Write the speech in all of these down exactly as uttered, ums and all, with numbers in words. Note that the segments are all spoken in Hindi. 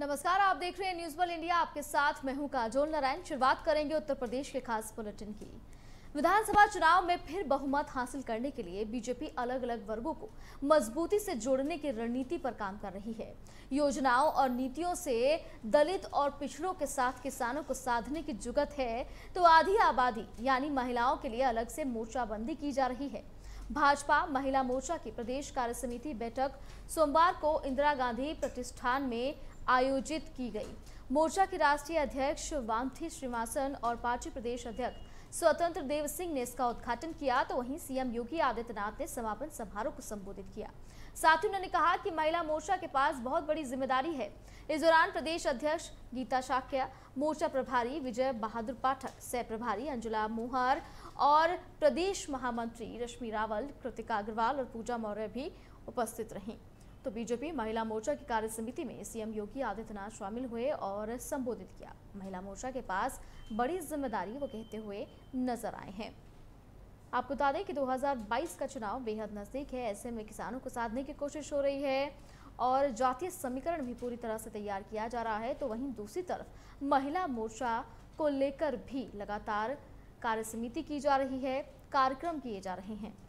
नमस्कार, आप देख रहे हैं न्यूज वर्ल्ड इंडिया। आपके साथ मैं हूं काजोल नारायण। शुरुआत करेंगे उत्तर प्रदेश के खास बुलेटिन की। विधानसभा चुनाव में फिर बहुमत हासिल करने के लिए बीजेपी अलग अलग वर्गों को मजबूती से जोड़ने की रणनीति पर काम कर रही है। योजनाओं और नीतियों से दलित और पिछड़ों के साथ किसानों को साधने की जुगत है, तो आधी आबादी यानी महिलाओं के लिए अलग से मोर्चाबंदी की जा रही है। भाजपा महिला मोर्चा की प्रदेश कार्य समिति बैठक सोमवार को इंदिरा गांधी प्रतिष्ठान में आयोजित की गई। मोर्चा के राष्ट्रीय अध्यक्ष वामथी श्रीवासन और पार्टी प्रदेश अध्यक्ष स्वतंत्र देव सिंह ने इसका उद्घाटन किया, तो वहीं सीएम योगी आदित्यनाथ ने समापन समारोह को संबोधित किया। साथ ही उन्होंने कहा कि महिला मोर्चा के पास बहुत बड़ी जिम्मेदारी है। इस दौरान प्रदेश अध्यक्ष गीता शाक्या, मोर्चा प्रभारी विजय बहादुर पाठक, सह प्रभारी अंजुला मोहर और प्रदेश महामंत्री रश्मि रावल, कृतिका अग्रवाल और पूजा मौर्य भी उपस्थित रहीं। तो बीजेपी महिला मोर्चा की कार्य समिति में सीएम योगी आदित्यनाथ शामिल हुए और संबोधित किया। महिला मोर्चा के पास बड़ी जिम्मेदारी वो कहते हुए नजर आए हैं। आपको बता दें कि दो हज़ार बाईस का चुनाव बेहद नजदीक है। ऐसे में किसानों को साधने की कोशिश हो रही है और जातीय समीकरण भी पूरी तरह से तैयार किया जा रहा है। तो वहीं दूसरी तरफ महिला मोर्चा को लेकर भी लगातार कार्य समिति की जा रही है, कार्यक्रम किए जा रहे हैं।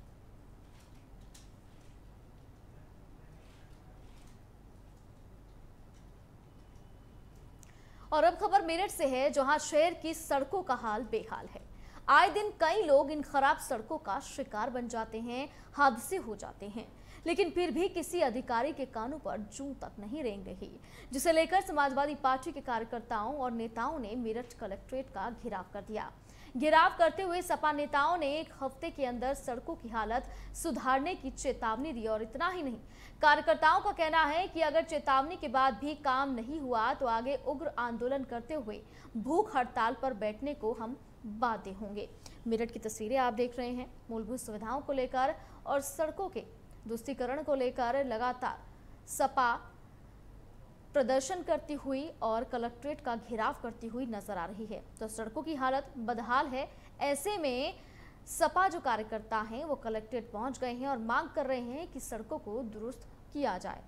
और अब खबर मेरठ से है, जहां शहर की सड़कों का हाल बेहाल है। आए दिन कई लोग इन खराब सड़कों का शिकार बन जाते हैं, हादसे हो जाते हैं, लेकिन फिर भी किसी अधिकारी के कानों पर जूं तक नहीं रेंग रही, जिसे लेकर समाजवादी पार्टी के कार्यकर्ताओं और नेताओं ने मेरठ कलेक्ट्रेट का घेराव कर दिया। घेराव करते हुए सपा नेताओं ने एक हफ्ते के अंदर सड़कों की हालत सुधारने की चेतावनी दी। और इतना ही नहीं, कार्यकर्ताओं का कहना है कि अगर चेतावनी के बाद भी काम नहीं हुआ तो आगे उग्र आंदोलन करते हुए भूख हड़ताल पर बैठने को हम बाध्य होंगे। मेरठ की तस्वीरें आप देख रहे हैं। मूलभूत सुविधाओं को लेकर और सड़कों के दुष्टीकरण को लेकर लगातार सपा प्रदर्शन करती हुई और कलेक्ट्रेट का घेराव करती हुई नजर आ रही है। तो सड़कों की हालत बदहाल है। ऐसे में सपा जो कार्यकर्ता हैं वो कलेक्ट्रेट पहुंच गए हैं और मांग कर रहे हैं कि सड़कों को दुरुस्त किया जाए।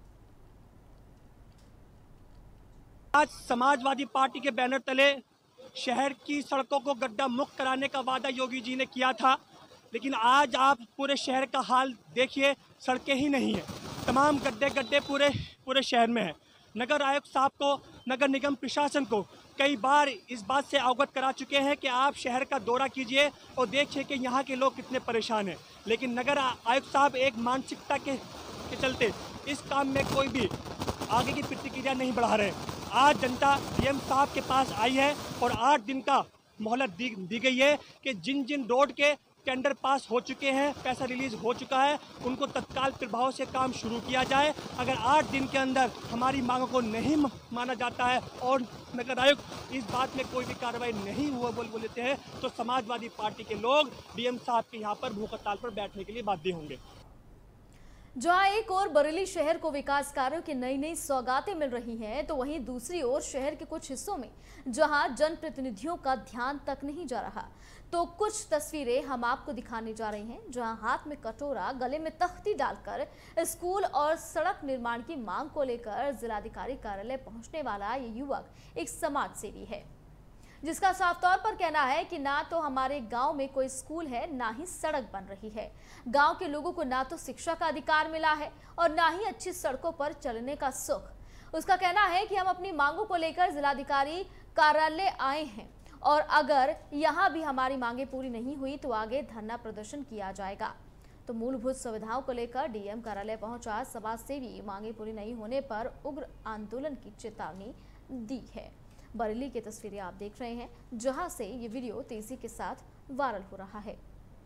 आज समाजवादी पार्टी के बैनर तले शहर की सड़कों को गड्ढा मुक्त कराने का वादा योगी जी ने किया था, लेकिन आज आप पूरे शहर का हाल देखिए, सड़कें ही नहीं है। तमाम गड्ढे गड्ढे पूरे पूरे शहर में है। नगर आयुक्त साहब को, नगर निगम प्रशासन को कई बार इस बात से अवगत करा चुके हैं कि आप शहर का दौरा कीजिए और देखिए कि यहाँ के लोग कितने परेशान हैं, लेकिन नगर आयुक्त साहब एक मानसिकता के, के चलते इस काम में कोई भी आगे की प्रतिक्रिया नहीं बढ़ा रहे। आज जनता डीएम साहब के पास आई है और आठ दिन का मोहलत दी, दी गई है कि जिन जिन रोड के टेंडर पास हो चुके हैं, पैसा रिलीज हो चुका है, उनको तत्काल प्रभाव से काम शुरू किया जाए। अगर आठ दिन के अंदर हमारी मांगों को नहीं माना जाता है और नगर आयुक्त इस बात में कोई भी कार्रवाई नहीं हुआ बोल बोलते हैं, तो समाजवादी पार्टी के लोग डीएम साहब के यहाँ पर भूख हड़ताल पर बैठने के लिए बाध्य होंगे। जहां एक ओर बरेली शहर को विकास कार्यों की नई नई सौगातें मिल रही हैं, तो वहीं दूसरी ओर शहर के कुछ हिस्सों में जहां जनप्रतिनिधियों का ध्यान तक नहीं जा रहा। तो कुछ तस्वीरें हम आपको दिखाने जा रहे हैं, जहां हाथ में कटोरा, गले में तख्ती डालकर स्कूल और सड़क निर्माण की मांग को लेकर जिलाधिकारी कार्यालय पहुंचने वाला ये युवक एक समाज सेवी है, जिसका साफ तौर पर कहना है कि ना तो हमारे गांव में कोई स्कूल है, ना ही सड़क बन रही है। गांव के लोगों को ना तो शिक्षा का अधिकार मिला है और ना ही अच्छी सड़कों पर चलने का सुख। उसका कहना है कि हम अपनी मांगों को लेकर जिलाधिकारी कार्यालय आए हैं और अगर यहां भी हमारी मांगे पूरी नहीं हुई तो आगे धरना प्रदर्शन किया जाएगा। तो मूलभूत सुविधाओं को लेकर डीएम कार्यालय पहुंचा समाज सेवी मांगे पूरी नहीं होने पर उग्र आंदोलन की चेतावनी दी है। बरेली की तस्वीरें आप देख रहे हैं, जहां से ये वीडियो तेजी के साथ वायरल हो रहा है।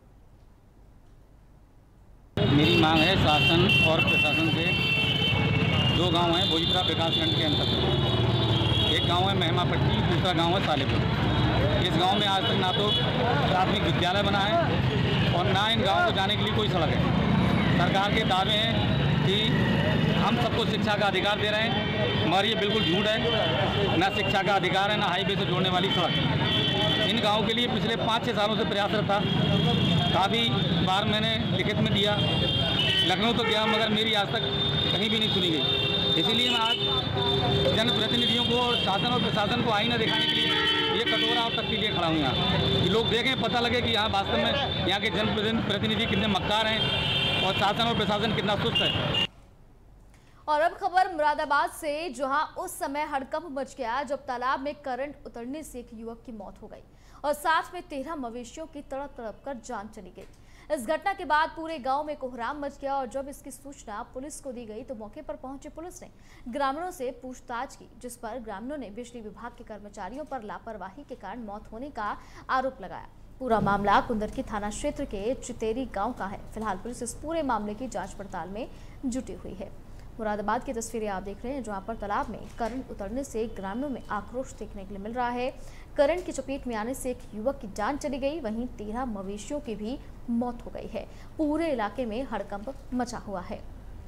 मेरी मांग है शासन और प्रशासन से। दो गांव हैं भोजपुरा विकासखंड के अंतर्गत, एक गांव है महिमापट्टी, दूसरा गांव है सालेपुर। इस गांव में आज तक ना तो प्राथमिक विद्यालय बना है और ना इन गाँव को जाने के लिए कोई सड़क है। सरकार के दावे हैं कि हम सबको शिक्षा का अधिकार दे रहे हैं, मगर ये बिल्कुल झूठ है। ना शिक्षा का अधिकार है, ना हाईवे से जोड़ने वाली सड़क। इन गाँव के लिए पिछले पाँच छः सालों से प्रयासरत था। काफ़ी बार मैंने लिखित में दिया, लखनऊ तो गया, मगर मेरी आज तक कहीं भी नहीं सुनी गई। इसीलिए मैं आज जनप्रतिनिधियों को और शासन और प्रशासन को आईना दिखाने के लिए ये कटोरा और तख्ती लिए खड़ा हूँ यहाँ, कि लोग देखें, पता लगे कि यहाँ वास्तव में यहाँ के जनप्रतिनिधि कितने मक्कार हैं और शासन और प्रशासन कितना सुस्त है। और अब खबर मुरादाबाद से, जहां उस समय हड़कंप मच गया जब तालाब में करंट उतरने से एक युवक की मौत हो गई और साथ में तेरह मवेशियों की तड़प तड़प कर जान चली गई। इस घटना के बाद पूरे गांव में कोहराम मच गया और जब इसकी सूचना पुलिस को दी गई तो मौके पर पहुंची पुलिस ने ग्रामीणों से पूछताछ की, जिस पर ग्रामीणों ने बिजली विभाग के कर्मचारियों पर लापरवाही के कारण मौत होने का आरोप लगाया। पूरा मामला कुंदरकी थाना क्षेत्र के चितेरी गांव का है। फिलहाल पुलिस इस पूरे मामले की जांच पड़ताल में जुटी हुई है। मुरादाबाद की तस्वीरें आप देख रहे हैं, जहां पर तालाब में करंट उतरने से ग्रामीणों में आक्रोश देखने के लिए मिल रहा है। करंट की चपेट में आने से एक युवक की जान चली गई, वहीं तेरह मवेशियों की भी मौत हो गई है। पूरे इलाके में हड़कंप मचा हुआ है।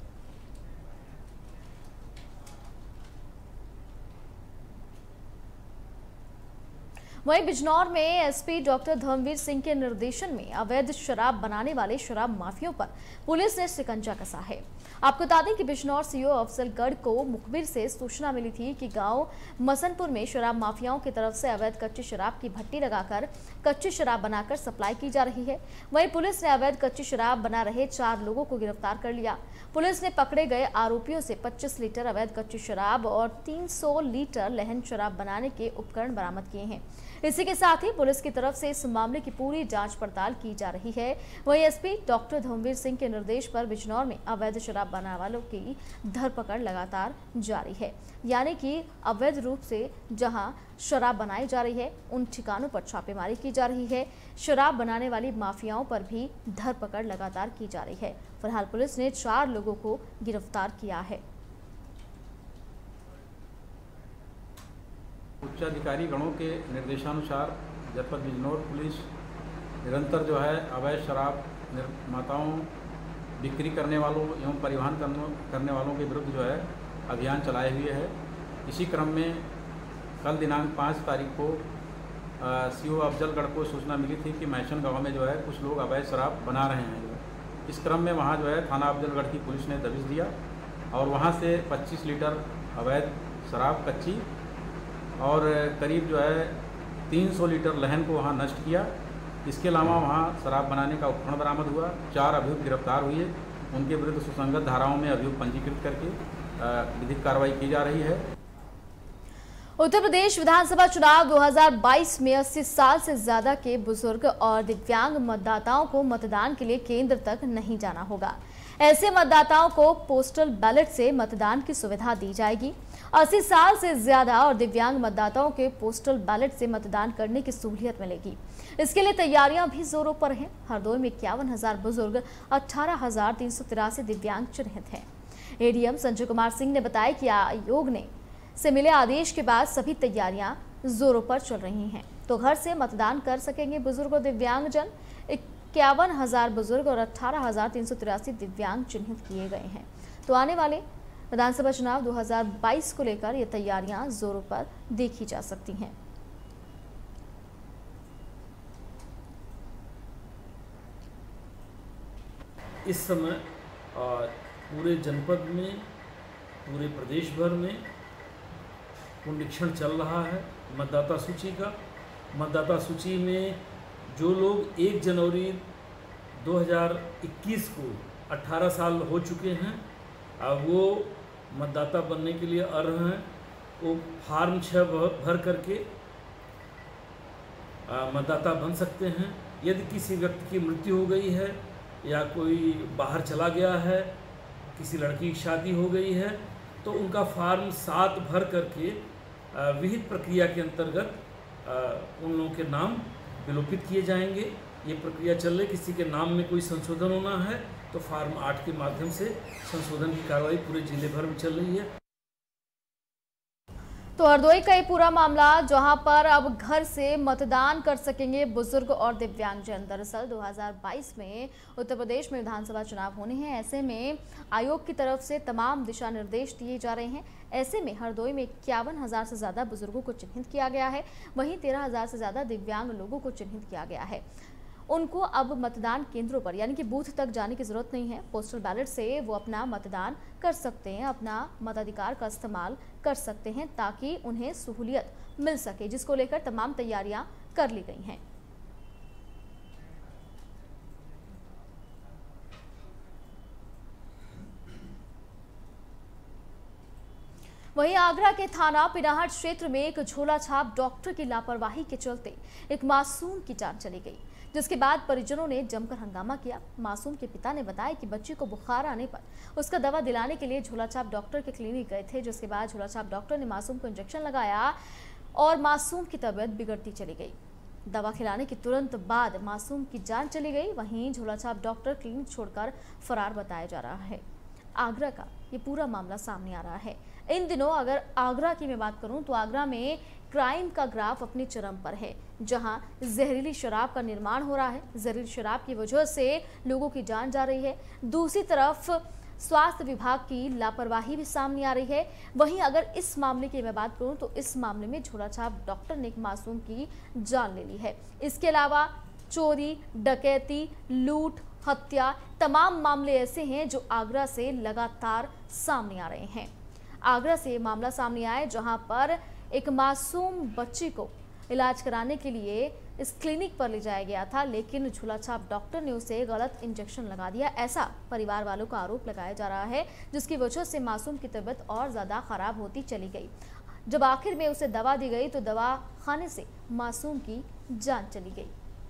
वहीं बिजनौर में एसपी डॉक्टर धर्मवीर सिंह के निर्देशन में अवैध शराब बनाने वाले शराब माफियों पर पुलिस ने शिकंजा कसा है। आपको बता दें कि बिजनौर सीओ अफजलगढ़ को मुखबिर से सूचना मिली थी कि गांव मसनपुर में शराब माफियाओं की तरफ से अवैध कच्ची शराब की भट्टी लगाकर कच्ची शराब बनाकर सप्लाई की जा रही है। वहीं पुलिस ने अवैध कच्ची शराब बना रहे चार लोगों को गिरफ्तार कर लिया। पुलिस ने पकड़े गए आरोपियों से पच्चीस लीटर अवैध कच्ची शराब और तीन सौ लीटर लहन शराब बनाने के उपकरण बरामद किए हैं। इसी के साथ ही पुलिस की तरफ से इस मामले की पूरी जांच पड़ताल की जा रही है। वहीं एसपी डॉक्टर धर्मवीर सिंह के निर्देश पर बिजनौर में अवैध शराब बनाने वालों की धरपकड़ लगातार जारी है, यानी कि अवैध रूप से जहां शराब बनाई जा रही है उन ठिकानों पर छापेमारी की जा रही है। शराब बनाने वाली माफियाओं पर भी धरपकड़ लगातार की जा रही है। फिलहाल पुलिस ने चार लोगों को गिरफ्तार किया है। उच्चाधिकारी गणों के निर्देशानुसार जनपद बिजनौर पुलिस निरंतर जो है अवैध शराब निर्माताओं, बिक्री करने वालों एवं परिवहन करने वालों के विरुद्ध जो है अभियान चलाए हुए है। इसी क्रम में कल दिनांक पाँच तारीख को सीओ अफजलगढ़ को सूचना मिली थी कि मैशन गांव में जो है कुछ लोग अवैध शराब बना रहे हैं। इस क्रम में वहां जो है थाना अफजलगढ़ की पुलिस ने दबिश दिया और वहां से पच्चीस लीटर अवैध शराब कच्ची और करीब जो है तीन सौ लीटर लहन को वहाँ नष्ट किया। इसके अलावा वहाँ शराब बनाने का उपकरण बरामद हुआ। चार अभियुक्त गिरफ्तार हुए, उनके विरुद्ध सुसंगत धाराओं में अभियोग पंजीकृत करके विधिक कार्रवाई की जा रही है। उत्तर प्रदेश विधानसभा चुनाव दो हज़ार बाईस में अस्सी साल से ज्यादा के बुजुर्ग और दिव्यांग मतदाताओं को मतदान के लिए केंद्र तक नहीं जाना होगा। ऐसे मतदाताओं को पोस्टल बैलेट से मतदान की सुविधा दी जाएगी। अस्सी साल से ज्यादा और दिव्यांग मतदाताओं के पोस्टल बैलेट से मतदान करने की सहूलियत मिलेगी। इसके लिए तैयारियां भी जोरों पर हैं। हरदोई में इक्यावन हजार बुजुर्ग, अठारह हजार तीन सौ तिरासी दिव्यांग चिन्हित हैं। एडीएम संजय कुमार सिंह ने बताया कि आयोग ने से मिले आदेश के बाद सभी तैयारियां जोरों पर चल रही हैं, तो घर से मतदान कर सकेंगे बुजुर्ग और दिव्यांगजन। इक्यावन हजार बुजुर्ग और अठारह हजार तीन सौ तिरासी दिव्यांग चिन्हित किए गए हैं। तो आने वाले विधानसभा चुनाव दो हज़ार बाईस को लेकर ये तैयारियां जोरों पर देखी जा सकती हैं। इस समय पूरे जनपद में, पूरे प्रदेश भर में पुनरीक्षण चल रहा है मतदाता सूची का। मतदाता सूची में जो लोग एक जनवरी दो हज़ार इक्कीस को अठारह साल हो चुके हैं, अब वो मतदाता बनने के लिए अर्ह हैं। वो फार्म छः भर करके मतदाता बन सकते हैं। यदि किसी व्यक्ति की मृत्यु हो गई है या कोई बाहर चला गया है, किसी लड़की की शादी हो गई है, तो उनका फार्म सात भर करके विहित प्रक्रिया के अंतर्गत उन लोगों के नाम विलोपित किए जाएंगे। ये प्रक्रिया चल रही। किसी के नाम में कोई संशोधन होना है तो फार्म आठ के माध्यम से संशोधन की कार्रवाई पूरे जिले भर में चल रही है। तो हरदोई का ये पूरा मामला, जहां पर अब घर से मतदान कर सकेंगे बुजुर्ग और दिव्यांगजन। दरअसल दो हज़ार बाईस में उत्तर प्रदेश में विधानसभा चुनाव होने हैं। ऐसे में आयोग की तरफ से तमाम दिशा निर्देश दिए जा रहे हैं। ऐसे में हरदोई में इक्यावन हजार से ज्यादा बुजुर्गों को चिन्हित किया गया है, वहीं तेरह हजार से ज्यादा दिव्यांग लोगों को चिन्हित किया गया है। उनको अब मतदान केंद्रों पर यानी कि बूथ तक जाने की जरूरत नहीं है। पोस्टल बैलेट से वो अपना मतदान कर सकते हैं, अपना मताधिकार का इस्तेमाल कर सकते हैं ताकि उन्हें सहूलियत मिल सके, जिसको लेकर तमाम तैयारियां कर ली गई हैं। वहीं आगरा के थाना पिनाहट क्षेत्र में एक झोला छाप डॉक्टर की लापरवाही के चलते एक मासूम की जान चली गई, जिसके बाद परिजनों ने जमकर हंगामा किया। मासूम के पिता ने बताया कि बच्ची को बुखार आने पर उसका दवा दिलाने के लिए झोला छाप डॉक्टर के क्लिनिक गए थे, जिसके बाद झोला छाप डॉक्टर ने मासूम को इंजेक्शन लगाया और मासूम की तबीयत बिगड़ती चली गई। दवा खिलाने के तुरंत बाद मासूम की जान चली गई। वहीं झोला छाप डॉक्टर क्लिनिक छोड़कर फरार बताया जा रहा है। आगरा का ये पूरा मामला सामने आ रहा है। इन दिनों अगर आगरा की मैं बात करूं तो आगरा में क्राइम का ग्राफ अपनी चरम पर है, जहां जहरीली शराब का निर्माण हो रहा है। जहरीली शराब की वजह से लोगों की जान जा रही है। दूसरी तरफ स्वास्थ्य विभाग की लापरवाही भी सामने आ रही है। वहीं अगर इस मामले की मैं बात करूं तो इस मामले में झोला छाप डॉक्टर ने एक मासूम की जान ले ली है। इसके अलावा चोरी, डकैती, लूट, हत्या, तमाम मामले ऐसे हैं जो आगरा से लगातार सामने आ रहे हैं। आगरा से मामला सामने आया जहां पर एक मासूम बच्ची को इलाज कराने के लिए इस क्लिनिक पर ले जाया गया था, लेकिन झोला छाप डॉक्टर ने उसे गलत इंजेक्शन लगा दिया। ऐसा परिवार वालों का आरोप लगाया जा रहा है, जिसकी वजह से मासूम की तबीयत और ज़्यादा खराब होती चली गई। जब आखिर में उसे दवा दी गई तो दवा खाने से मासूम की जान चली गई।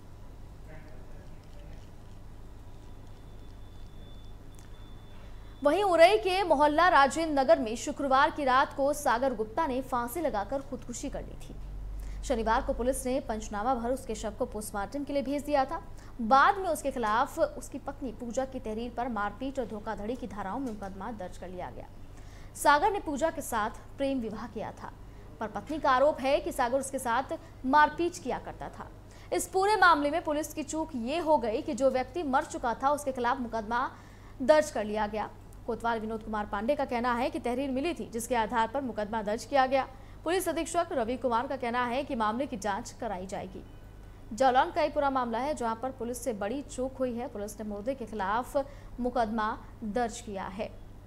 वहीं उरई के मोहल्ला राजेंद्र नगर में शुक्रवार की रात को सागर गुप्ता ने फांसी लगाकर खुदकुशी कर ली थी। शनिवार को पुलिस ने पंचनामा भर उसके शव को पोस्टमार्टम के लिए भेज दिया था। बाद में उसके खिलाफ उसकी पत्नी पूजा की तहरीर पर मारपीट और धोखाधड़ी की धाराओं में मुकदमा दर्ज कर लिया गया। सागर ने पूजा के साथ प्रेम विवाह किया था, पर पत्नी का आरोप है कि सागर उसके साथ मारपीट किया करता था। इस पूरे मामले में पुलिस की चूक ये हो गई कि जो व्यक्ति मर चुका था उसके खिलाफ मुकदमा दर्ज कर लिया गया। कोतवाल विनोद कुमार पांडे का कहना है कि तहरीर मिली थी, जिसके आधार पर मुकदमा दर्ज किया गया। पुलिस अधीक्षक रवि कुमार का कहना है कि मामले की जांच कराई जाएगी। जालौन का ही पूरा मामला है, जहां पर पुलिस से बड़ी चूक हुई है। पुलिस ने मुर्दे के खिलाफ मुकदमा दर्ज किया है।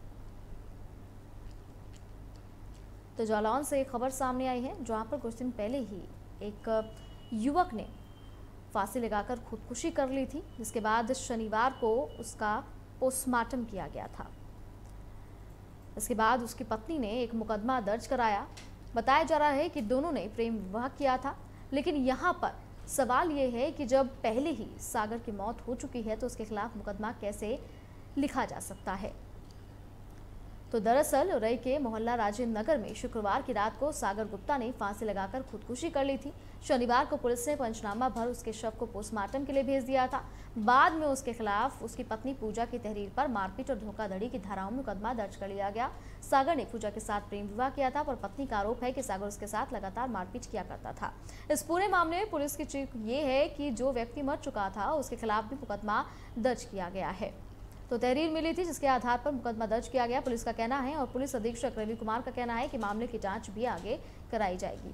तो जालौन से एक खबर सामने आई है, जहां पर कुछ दिन पहले ही एक युवक ने फांसी लगाकर खुदकुशी कर ली थी, जिसके बाद शनिवार को उसका पोस्टमार्टम किया गया था। इसके बाद उसकी पत्नी ने एक मुकदमा दर्ज कराया। बताया जा रहा है कि दोनों ने प्रेम विवाह किया था, लेकिन यहाँ पर सवाल ये है कि जब पहले ही सागर की मौत हो चुकी है तो उसके खिलाफ मुकदमा कैसे लिखा जा सकता है। तो दरअसल उरई के मोहल्ला राजेंद्र नगर में शुक्रवार की रात को सागर गुप्ता ने फांसी लगाकर खुदकुशी कर ली थी। शनिवार को पुलिस ने पंचनामा भर उसके शव को पोस्टमार्टम के लिए भेज दिया था। बाद में उसके खिलाफ उसकी पत्नी पूजा की तहरीर पर मारपीट और धोखाधड़ी की धाराओं में मुकदमा दर्ज कर लिया गया। सागर ने पूजा के साथ प्रेम विवाह किया था, पर पत्नी का आरोप है कि सागर उसके साथ लगातार मारपीट किया करता था। इस पूरे मामले में पुलिस की चीख ये है कि जो व्यक्ति मर चुका था उसके खिलाफ भी मुकदमा दर्ज किया गया है। तो तहरीर मिली थी, जिसके आधार पर मुकदमा दर्ज किया गया, पुलिस का कहना है। और पुलिस अधीक्षक रवि कुमार का कहना है कि मामले की जांच भी आगे कराई जाएगी।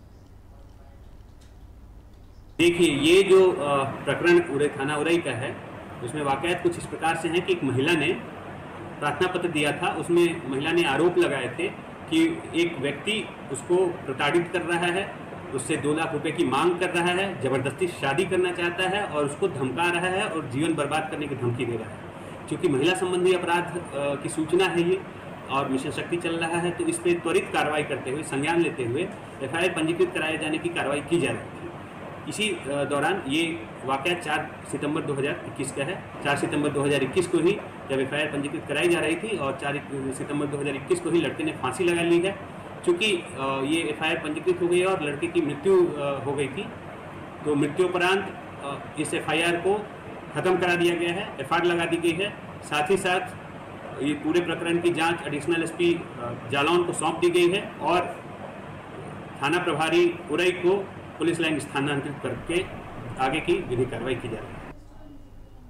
देखिए, ये जो प्रकरण उरई थाना उरई का है, उसमें वाकयात कुछ इस प्रकार से हैं कि एक महिला ने प्रार्थना पत्र दिया था। उसमें महिला ने आरोप लगाए थे कि एक व्यक्ति उसको प्रताड़ित कर रहा है, उससे दो लाख रुपए की मांग कर रहा है, जबरदस्ती शादी करना चाहता है और उसको धमका रहा है और जीवन बर्बाद करने की धमकी दे रहा है। क्योंकि महिला संबंधी अपराध की सूचना है ये और मिशन शक्ति चल रहा है, तो इस पर त्वरित कार्रवाई करते हुए, संज्ञान लेते हुए एफ आई आर पंजीकृत कराए जाने की कार्रवाई की जा रही थी। इसी दौरान ये वाकया चार सितंबर दो हज़ार इक्कीस का है। चार सितंबर दो हज़ार इक्कीस को ही जब एफ आई आर पंजीकृत कराई जा रही थी और चार सितंबर दो हज़ार इक्कीस को ही लड़के ने फांसी लगा ली है। चूँकि ये एफ आई आर पंजीकृत हो गई है और लड़के की मृत्यु हो गई थी, तो मृत्युपरांत इस एफ आई आर को ख़त्म करा दिया गया है, एफ आई आर लगा दी गई है। साथ ही साथ ये पूरे प्रकरण की जांच एडिशनल एस पी जालौन को सौंप दी गई है और थाना प्रभारी उरई को पुलिस लाइन स्थानांतरित करके आगे की विधिक कार्रवाई की जा रही है।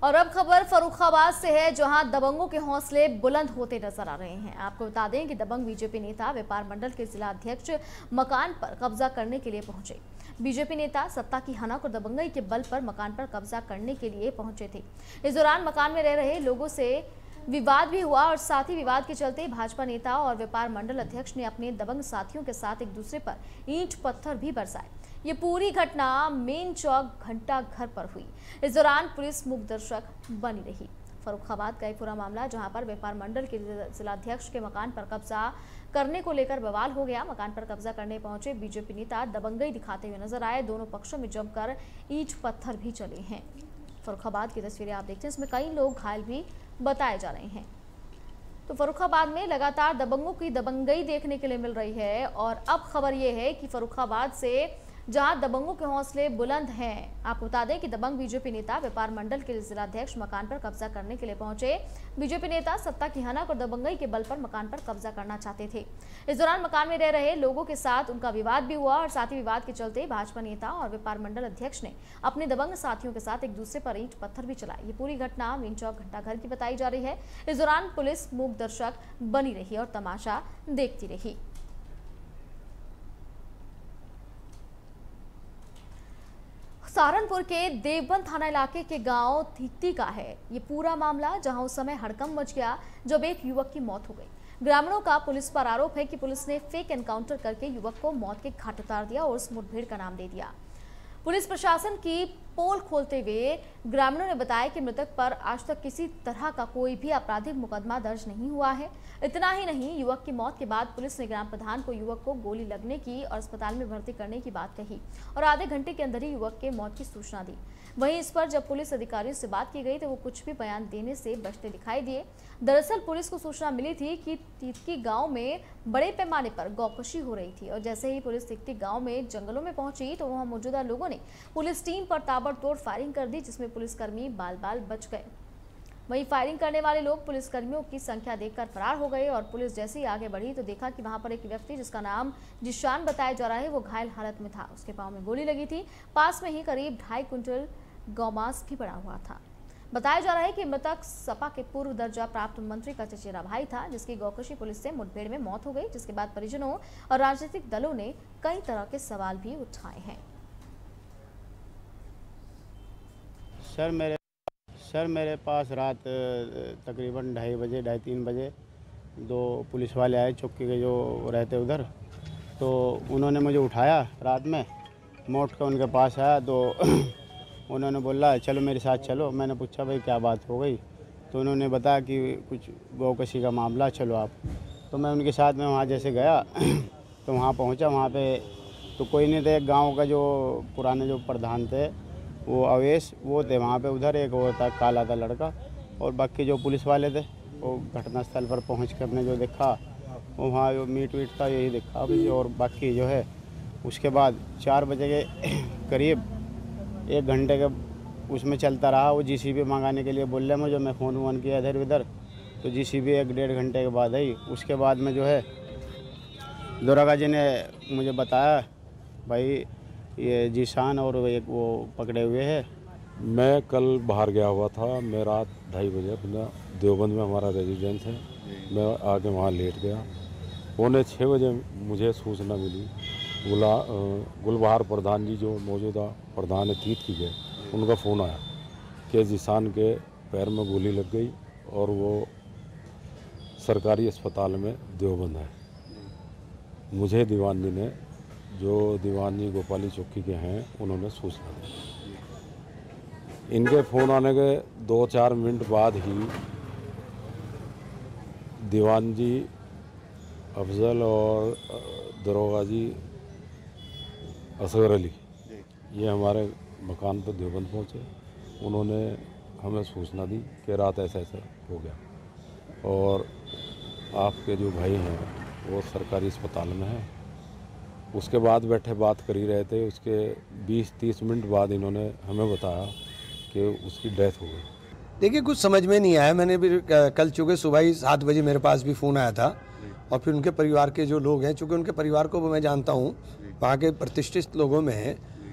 और अब खबर फर्रुखाबाद से है, जहां दबंगों के हौसले बुलंद होते नजर आ रहे हैं। आपको बता दें कि दबंग बीजेपी नेता व्यापार मंडल के जिला अध्यक्ष मकान पर कब्जा करने के लिए पहुंचे। बीजेपी नेता सत्ता की हनक और दबंगई के बल पर मकान पर कब्जा करने के लिए पहुंचे थे। इस दौरान मकान में रह रहे लोगों से विवाद भी हुआ और साथ ही विवाद के चलते भाजपा नेता और व्यापार मंडल अध्यक्ष ने अपने दबंग साथियों के साथ एक दूसरे पर ईंट पत्थर भी बरसाए। ये पूरी घटना मेन चौक घंटा घर पर हुई। इस दौरान पुलिस मूक दर्शक बनी रही। फर्रुखाबाद का एक पूरा मामला, जहां पर व्यापार मंडल के जिलाध्यक्ष के मकान पर कब्जा करने को लेकर बवाल हो गया। मकान पर कब्जा करने पहुंचे बीजेपी नेता दबंगई दिखाते हुए नजर आए। दोनों पक्षों में जमकर ईंट पत्थर भी चले हैं। फर्रुखाबाद की तस्वीरें आप देखते हैं, इसमें कई लोग घायल भी बताए जा रहे हैं। तो फर्रुखाबाद में लगातार दबंगों की दबंगई देखने के लिए मिल रही है और अब खबर यह है कि फर्रुखाबाद से जहां दबंगों के हौसले बुलंद हैं। आपको बता दें कि दबंग बीजेपी नेता व्यापार मंडल के जिलाध्यक्ष मकान पर कब्जा करने के लिए पहुंचे। बीजेपी नेता सत्ता की हनक और दबंगई के बल पर मकान पर कब्जा करना चाहते थे। इस दौरान मकान में रह रहे लोगों के साथ उनका विवाद भी हुआ और साथ ही विवाद के चलते भाजपा नेता और व्यापार मंडल अध्यक्ष ने अपने दबंग साथियों के साथ एक दूसरे पर ईंट पत्थर भी चलाए। ये पूरी घटना मेन चौक घंटा घर की बताई जा रही है। इस दौरान पुलिस मूक दर्शक बनी रही और तमाशा देखती रही। सहारनपुर के देवबंद थाना इलाके के गांव थिकती का है ये पूरा मामला, जहां उस समय हड़कंप मच गया जब एक युवक की मौत हो गई। ग्रामीणों का पुलिस पर आरोप है कि पुलिस ने फेक एनकाउंटर करके युवक को मौत के घाट उतार दिया और उस मुठभेड़ का नाम दे दिया। पुलिस प्रशासन की पोल खोलते हुए ग्रामीणों ने बताया कि मृतक पर आज तक किसी तरह का कोई भी आपराधिक मुकदमा दर्ज नहीं हुआ है। इतना ही नहीं, युवक की मौत के बाद पुलिस ने ग्राम प्रधान को युवक को गोली लगने की और अस्पताल में भर्ती करने की बात कही और आधे घंटे के अंदर ही युवक के मौत की सूचना दी। वहीं इस पर जब पुलिस अधिकारियों से बात की गई तो वो कुछ भी बयान देने से बचते दिखाई दिए। दरअसल पुलिस को सूचना मिली थी कि तिकती गांव में बड़े पैमाने पर गौकशी हो रही थी और जैसे ही पुलिस तिकती गांव में जंगलों में पहुंची तो वहां मौजूदा लोगों ने पुलिस टीम पर ताबड़तोड़ फायरिंग कर दी, जिसमें पुलिसकर्मी बाल बाल बच गए। वहीं फायरिंग करने वाले लोग पुलिसकर्मियों की संख्या देखकर फरार हो गए और पुलिस जैसे ही आगे बढ़ी तो देखा कि वहां पर एक व्यक्ति जिसका नाम जिशान बताया जा रहा है वो घायल हालत में था। उसके पांव में गोली लगी थी। पास में ही करीब ढाई कुंटल गौमांस भी पड़ा हुआ था। बताया जा रहा है कि मृतक सपा के पूर्व दर्जा प्राप्त मंत्री का चचेरा भाई था, जिसकी गौकशी पुलिस से मुठभेड़ में मौत हो गई, जिसके बाद परिजनों और राजनीतिक दलों ने कई तरह के सवाल भी उठाए हैं। सर मेरे सर मेरे पास रात तकरीबन ढाई बजे ढाई तीन बजे दो पुलिस वाले आए चौकी के जो रहते उधर, तो उन्होंने मुझे उठाया रात में। मैं उठ कर उनके पास आया तो उन्होंने बोला चलो मेरे साथ चलो। मैंने पूछा भाई क्या बात हो गई, तो उन्होंने बताया कि कुछ गौकशी का मामला, चलो आप। तो मैं उनके साथ में वहाँ जैसे गया तो वहाँ पहुँचा। वहाँ पे तो कोई नहीं थे। गांव का जो पुराने जो प्रधान थे वो अवेश वो थे वहाँ पे। उधर एक और था काला था लड़का, और बाकी जो पुलिस वाले थे वो घटनास्थल पर पहुँच कर ने जो देखा वो वहाँ जो मीट वीट था यही देखा अभी। और बाकी जो है उसके बाद चार बजे के करीब एक घंटे के उसमें चलता रहा। वो जीसीबी मंगाने के लिए बोल रहे मुझे, मैं फ़ोन वोन किया इधर उधर, तो जीसीबी एक डेढ़ घंटे के बाद आई। उसके बाद में जो है दुर्गा जी ने मुझे बताया भाई ये जीशान और एक वो पकड़े हुए हैं। मैं कल बाहर गया हुआ था। मैं रात ढाई बजे अपना देवबंद में हमारा रेजिडेंस है, मैं आके वहाँ लेट गया। पौने छः बजे मुझे सूचना मिली, गुला गुलबहार प्रधान जी जो मौजूदा प्रधान है तीत की गए, उनका फ़ोन आया कि जीशान के पैर में गोली लग गई और वो सरकारी अस्पताल में देवबंद है। मुझे दीवान जी ने, जो दीवान जी गोपाली चौकी के हैं, उन्होंने सूचना दी। इनके फ़ोन आने के दो चार मिनट बाद ही दीवान जी अफजल और दरोगा जी असगर अली ये हमारे मकान पर देवबंद पहुँचे। उन्होंने हमें सूचना दी कि रात ऐसा ऐसा हो गया और आपके जो भाई हैं वो सरकारी अस्पताल में हैं। उसके बाद बैठे बात कर ही रहे थे। उसके बीस तीस मिनट बाद इन्होंने हमें बताया कि उसकी डेथ हो गई। देखिए कुछ समझ में नहीं आया। मैंने भी कल चूँकि सुबह ही सात बजे मेरे पास भी फ़ोन आया था और फिर उनके परिवार के जो लोग हैं, चूँकि उनके परिवार को मैं जानता हूँ, वहाँ के प्रतिष्ठित लोगों में हैं,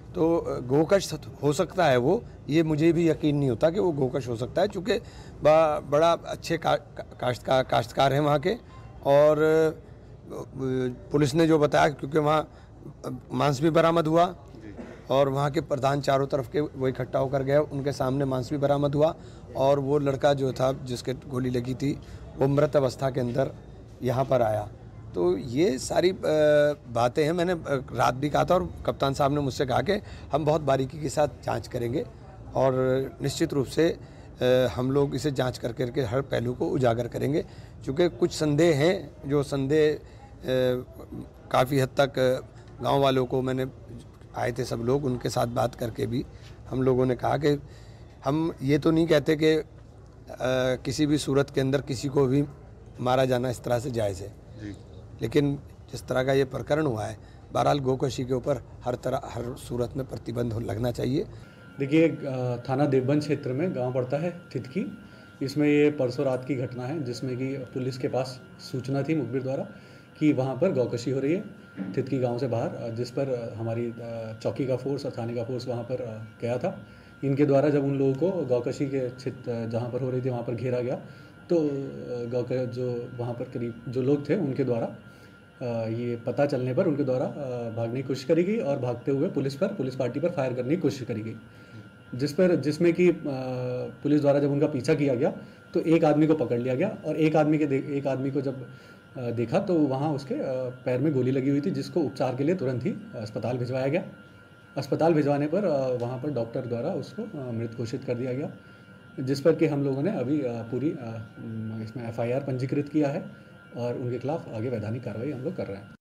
तो गोकश हो सकता है वो, ये मुझे भी यकीन नहीं होता कि वो गोकश हो सकता है, चूँकि बड़ा अच्छे का, काश्तकार काश्तकार हैं वहाँ के। और पुलिस ने जो बताया, क्योंकि वहाँ मांस भी बरामद हुआ और वहाँ के प्रधान चारों तरफ के वो इकट्ठा होकर गए, उनके सामने मांस भी बरामद हुआ। और वो लड़का जो था जिसके गोली लगी थी वो मृत अवस्था के अंदर यहाँ पर आया। तो ये सारी बातें हैं। मैंने रात भी कहा था और कप्तान साहब ने मुझसे कहा कि हम बहुत बारीकी के साथ जांच करेंगे और निश्चित रूप से हम लोग इसे जांच कर करके हर पहलू को उजागर करेंगे, क्योंकि कुछ संदेह हैं जो संदेह काफ़ी हद तक गांव वालों को, मैंने आए थे सब लोग, उनके साथ बात करके भी हम लोगों ने कहा कि हम ये तो नहीं कहते कि किसी भी सूरत के अंदर किसी को भी मारा जाना इस तरह से जायज़ है, लेकिन जिस तरह का ये प्रकरण हुआ है, बहरहाल गोकशी के ऊपर हर तरह हर सूरत में प्रतिबंध लगना चाहिए। देखिए, थाना देवबंद क्षेत्र में गांव पड़ता है थितकी। इसमें ये परसों रात की घटना है जिसमें कि पुलिस के पास सूचना थी मुखबिर द्वारा कि वहां पर गौकशी हो रही है थितकी गांव से बाहर, जिस पर हमारी चौकी का फोर्स और थाने का फोर्स वहां पर गया था। इनके द्वारा जब उन लोगों को गौकशी के क्षेत्र जहाँ पर हो रही थी वहाँ पर घेरा गया, तो गौ जो वहाँ पर करीब जो लोग थे उनके द्वारा ये पता चलने पर उनके द्वारा भागने की कोशिश करी गई और भागते हुए पुलिस पर पुलिस पार्टी पर फायर करने की कोशिश करी गई, जिस पर जिसमें कि पुलिस द्वारा जब उनका पीछा किया गया तो एक आदमी को पकड़ लिया गया और एक आदमी के एक आदमी को जब देखा तो वहाँ उसके पैर में गोली लगी हुई थी, जिसको उपचार के लिए तुरंत ही अस्पताल भिजवाया गया। अस्पताल भिजवाने पर वहाँ पर डॉक्टर द्वारा उसको मृत घोषित कर दिया गया, जिस पर कि हम लोगों ने अभी पूरी इसमें एफ आई आर पंजीकृत किया है और उनके खिलाफ आगे वैधानिक कार्रवाई हम लोग कर रहे हैं।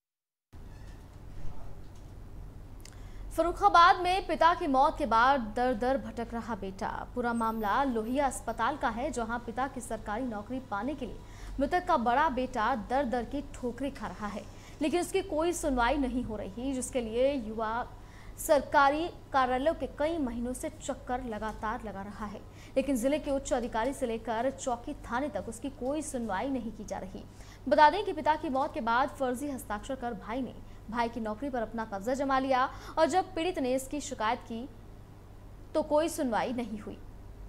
फर्रुखाबाद में पिता की मौत के बाद दर दर भटक रहा बेटा। पूरा मामला लोहिया अस्पताल का है, जहां पिता की सरकारी नौकरी पाने के लिए मृतक का बड़ा बेटा दर दर की ठोकरें खा रहा है, लेकिन उसकी कोई सुनवाई नहीं हो रही, जिसके लिए युवा सरकारी कार्यालयों के कई महीनों से चक्कर लगातार लगा रहा है, लेकिन जिले के उच्च अधिकारी से लेकर चौकी थाने तक उसकी कोई सुनवाई नहीं की जा रही। बता दें कि पिता की मौत के बाद फर्जी हस्ताक्षर कर भाई ने भाई की नौकरी पर अपना कब्जा जमा लिया और जब पीड़ित ने इसकी शिकायत की तो कोई सुनवाई नहीं हुई।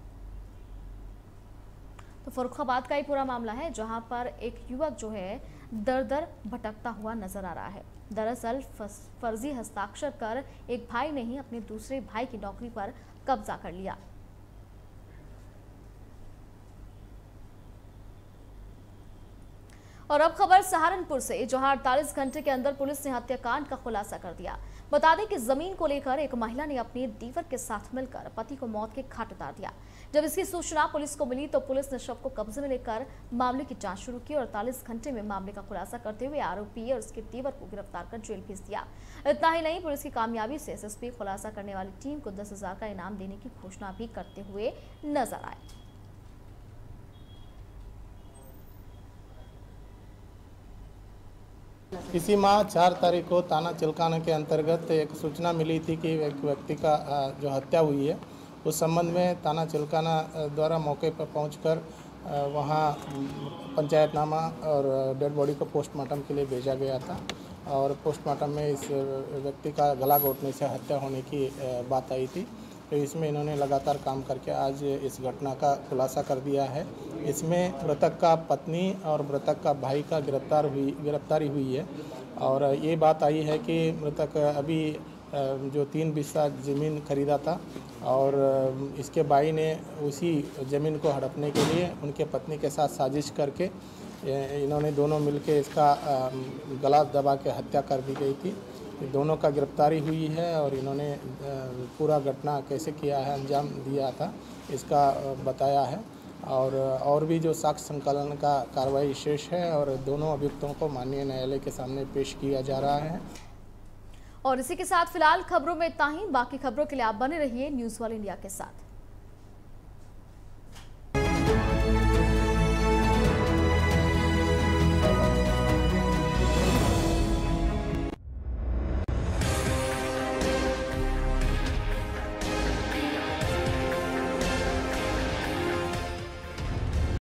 तो फर्रुखाबाद का ही पूरा मामला है, जहां पर एक युवक जो है दर दर भटकता हुआ नजर आ रहा है। दरअसल फर्जी हस्ताक्षर कर एक भाई ने ही अपने दूसरे भाई की नौकरी पर कब्जा कर लिया। और अब खबर सहारनपुर से, जहां अड़तालीस घंटे के अंदर पुलिस ने हत्याकांड का खुलासा कर दिया। बता दें कि जमीन को लेकर एक महिला ने अपने दीवर के साथ मिलकर पति को मौत के घाट उतार दिया। जब इसकी सूचना पुलिस को मिली तो पुलिस ने शव को कब्जे में लेकर मामले की जांच शुरू की और अड़तालीस घंटे में मामले का खुलासा करते हुए आरोपी और उसके दीवर को गिरफ्तार कर जेल भेज दिया। इतना ही नहीं, पुलिस की कामयाबी से एसएसपी खुलासा करने वाली टीम को दस हजार का इनाम देने की घोषणा भी करते हुए नजर आए। इसी माह चार तारीख को थाना चिल्काना के अंतर्गत एक सूचना मिली थी कि एक व्यक्ति का जो हत्या हुई है, उस संबंध में थाना चिल्काना द्वारा मौके पर पहुंचकर वहां पंचायतनामा और डेड बॉडी को पोस्टमार्टम के लिए भेजा गया था और पोस्टमार्टम में इस व्यक्ति का गला घोटने से हत्या होने की बात आई थी। तो इसमें इन्होंने लगातार काम करके आज इस घटना का खुलासा कर दिया है। इसमें मृतक का पत्नी और मृतक का भाई का गिरफ्तार हुई गिरफ्तारी हुई है और ये बात आई है कि मृतक अभी जो तीन बिस्सा ज़मीन खरीदा था और इसके भाई ने उसी ज़मीन को हड़पने के लिए उनके पत्नी के साथ साजिश करके इन्होंने दोनों मिलके इसका गला दबा के हत्या कर दी गई थी। दोनों का गिरफ्तारी हुई है और इन्होंने पूरा घटना कैसे किया है, अंजाम दिया था, इसका बताया है और और भी जो साक्ष्य संकलन का कार्रवाई शेष है और दोनों अभियुक्तों को माननीय न्यायालय के सामने पेश किया जा रहा है। और इसी के साथ फिलहाल खबरों में इतना ही। बाकी खबरों के लिए आप बने रहिए न्यूज़ वन इंडिया के साथ।